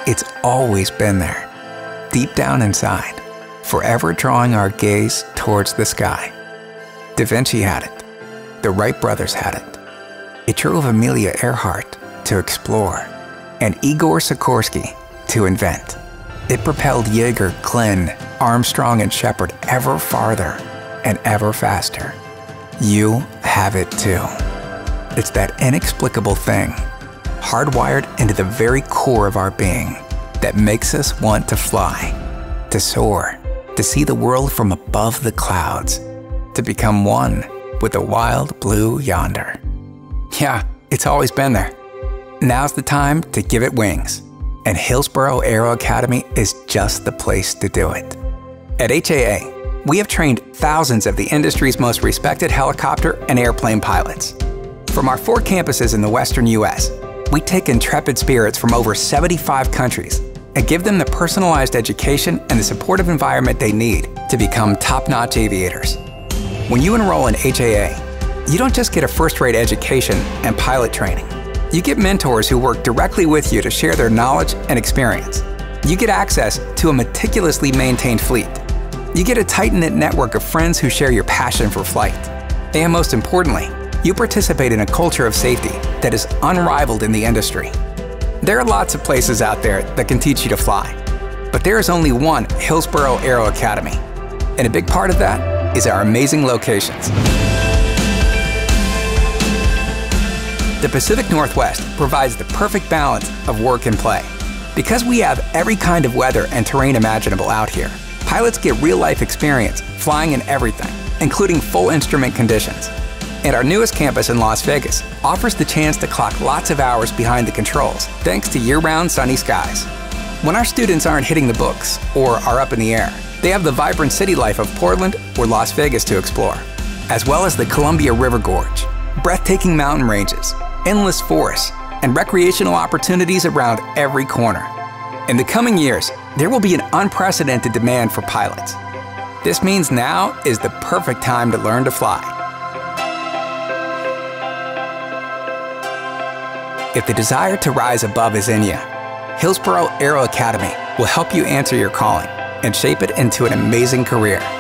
it's always been there, deep down inside, forever drawing our gaze towards the sky. Da Vinci had it. The Wright brothers had it. It drove Amelia Earhart to explore and Igor Sikorsky to invent. It propelled Yeager, Glenn, Armstrong, and Shepard ever farther and ever faster. You have it too. It's that inexplicable thing, hardwired into the very core of our being, that makes us want to fly, to soar, to see the world from above the clouds, to become one with the wild blue yonder. Yeah, it's always been there. Now's the time to give it wings, and Hillsboro Aero Academy is just the place to do it. At HAA, we have trained thousands of the industry's most respected helicopter and airplane pilots. From our 4 campuses in the Western US, we take intrepid spirits from over 75 countries and give them the personalized education and the supportive environment they need to become top-notch aviators. When you enroll in HAA, you don't just get a first-rate education and pilot training. You get mentors who work directly with you to share their knowledge and experience. You get access to a meticulously maintained fleet. You get a tight-knit network of friends who share your passion for flight. And most importantly, you participate in a culture of safety that is unrivaled in the industry. There are lots of places out there that can teach you to fly, but there is only one Hillsboro Aero Academy. And a big part of that is our amazing locations. The Pacific Northwest provides the perfect balance of work and play. Because we have every kind of weather and terrain imaginable out here, pilots get real-life experience flying in everything, including full instrument conditions. And our newest campus in Las Vegas offers the chance to clock lots of hours behind the controls, thanks to year-round sunny skies. When our students aren't hitting the books or are up in the air, they have the vibrant city life of Portland or Las Vegas to explore, as well as the Columbia River Gorge, breathtaking mountain ranges, endless forests, and recreational opportunities around every corner. In the coming years, there will be an unprecedented demand for pilots. This means now is the perfect time to learn to fly. If the desire to rise above is in you, Hillsboro Aero Academy will help you answer your calling and shape it into an amazing career.